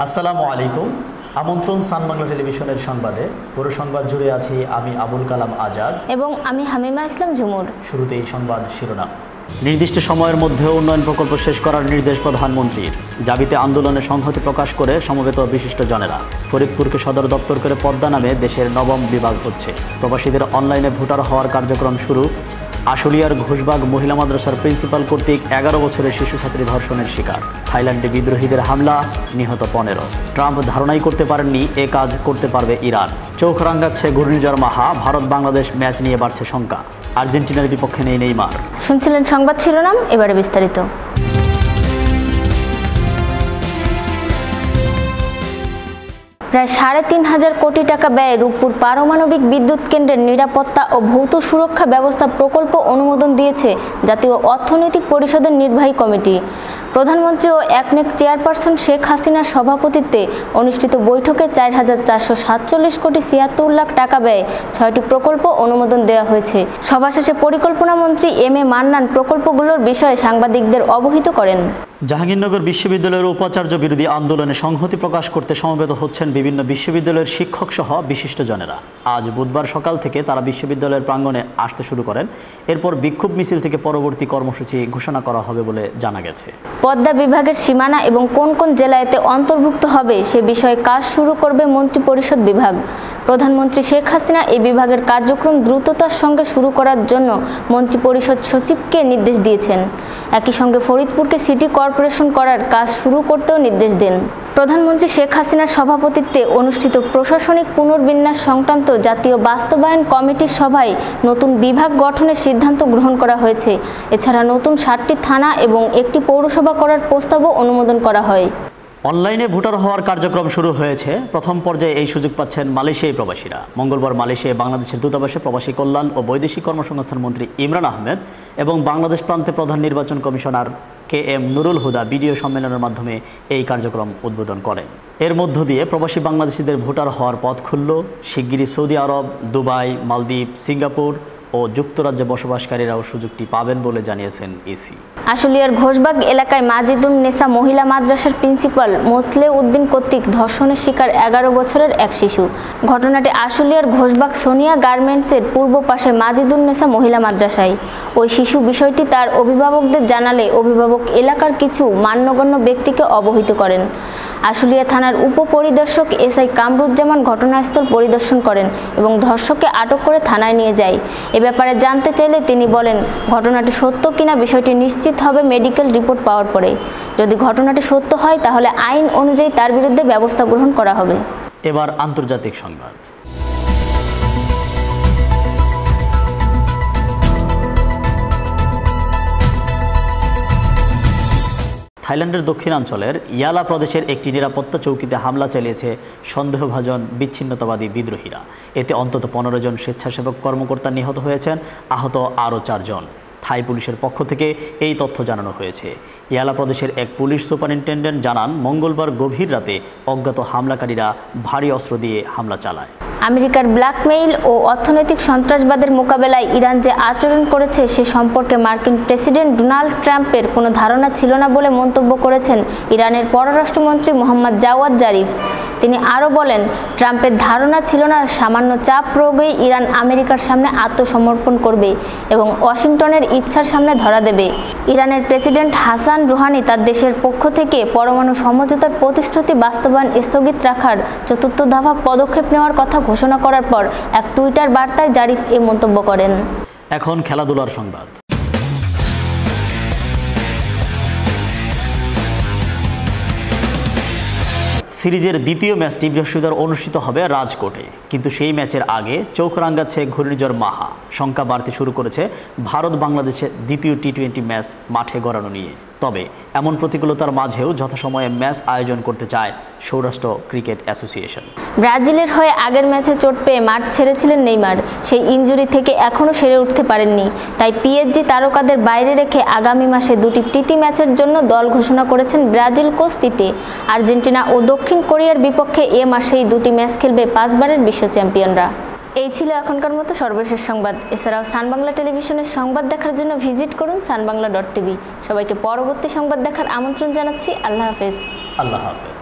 আসসালামু আলাইকুম। আমন্ত্রণ সান বাংলা টেলিভিশনের সংবাদে। পুরো সংবাদ জুড়ে আছি আমি আবুল কালাম আজাদ এবং আমি হামিমা ইসলাম ঝুমুর। শুরুতেই সংবাদ শিরোনাম। নির্দিষ্ট সময়ের মধ্যে উন্নয়ন প্রকল্প শেষ করার নির্দেশ প্রধানমন্ত্রীর। জাবিতে আন্দোলনে সংহতি প্রকাশ করে সমবেত বিশিষ্টজনেরা। ফরিদপুরকে সদর দপ্তর করে পদ্মা নামে দেশের নবম বিভাগ হচ্ছে। প্রবাসীদের অনলাইনে ভোটার হওয়ার কার্যক্রম শুরু। আশুলিয়ার ঘোষবাগ মহিলা মাদ্রাসার প্রিন্সিপাল কর্তৃক 11 বছরের শিশু ছাত্রী ধর্ষণের শিকার। থাইল্যান্ডে বিদ্রোহীদের হামলা, নিহত 15। ট্রাম্প ধারণাই করতে পারেননি এ কাজ করতে পারবে ইরান। চোখ রাঙাচ্ছে ঘূর্ণিঝড় মাহা। ভারত বাংলাদেশ ম্যাচ নিয়ে বাড়ছে শঙ্কা। আর্জেন্টিনার বিপক্ষে নেই নেইমার। শুনছিলেন সংবাদ শিরোনাম, এবারে বিস্তারিত। প্রায় ৩,৫০০ কোটি টাকা ব্যয়ে রূপপুর পারমাণবিক বিদ্যুৎ কেন্দ্রের নিরাপত্তা ও ভৌত সুরক্ষা ব্যবস্থা প্রকল্প অনুমোদন দিয়েছে জাতীয় অর্থনৈতিক পরিষদের নির্বাহী কমিটি। প্রধানমন্ত্রী ও একনেক চেয়ারপারসন শেখ হাসিনার সভাপতিত্বে অনুষ্ঠিত বৈঠকে ৪,৪৪৭ কোটি ৭৬ লাখ টাকা ব্যয়ে ৬টি প্রকল্প অনুমোদন দেওয়া হয়েছে। সভা শেষে পরিকল্পনা মন্ত্রী এম এ মান্নান প্রকল্পগুলোর বিষয়ে সাংবাদিকদের অবহিত করেন। জাহাঙ্গীরনগর বিশ্ববিদ্যালয়ের উপাচার্য বিরোধী আন্দোলনে সংহতি প্রকাশ করতে সমবেত হচ্ছেন বিভিন্ন বিশ্ববিদ্যালয়ের শিক্ষক সহ বিশিষ্টজনেরা। আজ বুধবার সকাল থেকে তারা বিশ্ববিদ্যালয়ের প্রাঙ্গণে আসতে শুরু করেন। এরপর বিক্ষোভ মিছিল থেকে পরবর্তী কর্মসূচি ঘোষণা করা হবে বলে জানা গেছে। পদ্মা বিভাগের সীমানা এবং কোন কোন জেলা এতে অন্তর্ভুক্ত হবে সে বিষয়ে কাজ শুরু করবে মন্ত্রিপরিষদ বিভাগ। প্রধানমন্ত্রী শেখ হাসিনা এই বিভাগের কার্যক্রম দ্রুততার সঙ্গে শুরু করার জন্য মন্ত্রিপরিষদ সচিবকে নির্দেশ দিয়েছেন। একই সঙ্গে ফরিদপুরকে সিটি কর্পোরেশন করার কাজ শুরু করতেও নির্দেশ দেন। প্রধানমন্ত্রী শেখ হাসিনার সভাপতিত্বে অনুষ্ঠিত প্রশাসনিক পুনর্বিন্যাস সংক্রান্ত জাতীয় বাস্তবায়ন কমিটির সভায় নতুন বিভাগ গঠনের সিদ্ধান্ত গ্রহণ করা হয়েছে। এছাড়া নতুন 7টি থানা এবং একটি পৌরসভা করার প্রস্তাবও অনুমোদন করা হয়। অনলাইনে ভোটার হওয়ার কার্যক্রম শুরু হয়েছে। প্রথম পর্যায়ে এই সুযোগ পাচ্ছেন মালয়েশিয়ায় প্রবাসীরা। মঙ্গলবার মালয়েশিয়ায় বাংলাদেশের দূতাবাসে প্রবাসী কল্যাণ ও বৈদেশিক কর্মসংস্থান মন্ত্রী ইমরান আহমেদ এবং বাংলাদেশ প্রান্তে প্রধান নির্বাচন commissioner KM Nurul Huda video সম্মেলনের মাধ্যমে এই কার্যক্রম উদ্বোধন করেন। এর মধ্য দিয়ে প্রবাসী বাংলাদেশিদের ভোটার হওয়ার পথ খুলল। শিগগিরই সৌদি আরব, দুবাই, মালদ্বীপ, সিঙ্গাপুর ও যুক্তরাজ্যে বসবাসকারীরাও সুযোগটি পাবেন বলে জানিয়েছেন ইসি। আশুলিয়ার ঘোষবাগ এলাকায় মাজিদুন নেসা মহিলা মাদ্রাসার প্রিন্সিপাল মোসলে উদ্দিন কর্তৃক ধর্ষণের শিকার 11 বছরের এক শিশু। ঘটনাটি আশুলিয়ার ঘোষবাগ সোনিয়া গার্মেন্টসের পূর্ব পাশে মাজিদুন নেসা মহিলা মাদ্রাসায়। ওই শিশু বিষয়টি তার অভিভাবকদের জানালে অভিভাবক এলাকার কিছু মান্যগণ্য ব্যক্তিকে অবহিত করেন। আশুলিয়া থানার উপপরিদর্শক SI কামরুজ্জামান ঘটনাস্থল পরিদর্শন করেন এবং ধর্ষককে আটক করে থানায় নিয়ে যায়। এ ব্যাপারে জানতে চাইলে তিনি বলেন, ঘটনাটি সত্য কিনা বিষয়টি নিশ্চিত হবে মেডিকেল রিপোর্ট পাওয়ার পরে। যদি ঘটনাটি সত্য হয় তাহলে আইন অনুযায়ী তার বিরুদ্ধে ব্যবস্থা গ্রহণ করা হবে। এবার আন্তর্জাতিক সংবাদ। থাইল্যান্ডের দক্ষিণাঞ্চলের ইয়ালা প্রদেশের একটি নিরাপত্তা চৌকিতে হামলা চালিয়েছে সন্দেহভাজন বিচ্ছিন্নতাবাদী বিদ্রোহীরা। এতে অন্তত 15 জন স্বেচ্ছাসেবক কর্মকর্তা নিহত হয়েছেন, আহত আরও 4 জন। থাই পুলিশের পক্ষ থেকে এই তথ্য জানানো হয়েছে। ইয়ালা প্রদেশের এক পুলিশ সুপারিনটেন্ডেন্ট জানান, মঙ্গলবার গভীর রাতে অজ্ঞাত হামলাকারীরা ভারী অস্ত্র দিয়ে হামলা চালায়। আমেরিকার ব্ল্যাকমেইল ও অর্থনৈতিক সন্ত্রাসবাদের মোকাবেলায় ইরান যে আচরণ করেছে সে সম্পর্কে মার্কিন প্রেসিডেন্ট ডোনাল্ড ট্রাম্পের কোনো ধারণা ছিল না বলে মন্তব্য করেছেন ইরানের পররাষ্ট্রমন্ত্রী মোহাম্মদ জাওয়াদ জারিফ। তিনি আরও বলেন, ট্রাম্পের ধারণা ছিল না সামান্য চাপ প্রয়োগেই ইরান আমেরিকার সামনে আত্মসমর্পণ করবে এবং ওয়াশিংটনের ইচ্ছার সামনে ধরা দেবে। ইরানের প্রেসিডেন্ট হাসান রুহানি তার দেশের পক্ষ থেকে পরমাণু সমঝোতার প্রতিশ্রুতি বাস্তবায়ন স্থগিত রাখার 4র্থ দফা পদক্ষেপ নেওয়ার কথা ঘোষণা করার পর এক টুইটার বার্তায় জারিফ এই মন্তব্য করেন। এখন খেলাধুলার সংবাদ। সিরিজের দ্বিতীয় ম্যাচটি বৃহস্পতিবার অনুষ্ঠিত হবে রাজকোটে, কিন্তু সেই ম্যাচের আগে চোখ রাঙাচ্ছে ঘূর্ণিঝড় মাহা। শঙ্কা বাড়তে শুরু করেছে ভারত বাংলাদেশের দ্বিতীয় টি-20 ম্যাচ মাঠে গড়ানো নিয়ে। তবে এমন প্রতিকূলতার মাঝেও যথাসময়ে ম্যাচ আয়োজন করতে চায় সৌরাষ্ট্র ক্রিকেট অ্যাসোসিয়েশন। ব্রাজিলের হয়ে আগের ম্যাচে চোট পেয়ে মাঠ ছেড়েছিলেন নেইমার। সেই ইনজুরি থেকে এখনও সেরে উঠতে পারেননি। তাই PSG তারকাদের বাইরে রেখে আগামী মাসে 2টি প্রীতি ম্যাচের জন্য দল ঘোষণা করেছেন ব্রাজিল কোচ তিতে। আর্জেন্টিনা ও দক্ষিণ কোরিয়ার বিপক্ষে এ মাসেই 2টি ম্যাচ খেলবে 5 বারের বিশ্ব চ্যাম্পিয়নরা। এই ছিল এখনকার মতো সর্বশেষ সংবাদ। এছাড়াও সান বাংলা টেলিভিশনের সংবাদ দেখার জন্য ভিজিট করুন sanbangla.tv। সবাইকে পরবর্তী সংবাদ দেখার আমন্ত্রণ জানাচ্ছি। আল্লাহ হাফেজ। আল্লাহ হাফেজ।